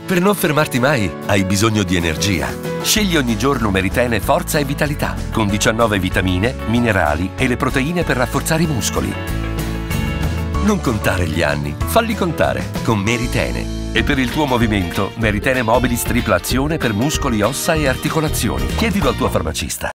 Per non fermarti mai, hai bisogno di energia. Scegli ogni giorno Meritene Forza e Vitalità, con 19 vitamine, minerali e le proteine per rafforzare i muscoli. Non contare gli anni, falli contare con Meritene. E per il tuo movimento, Meritene Mobilis tripla azione per muscoli, ossa e articolazioni. Chiedilo al tuo farmacista.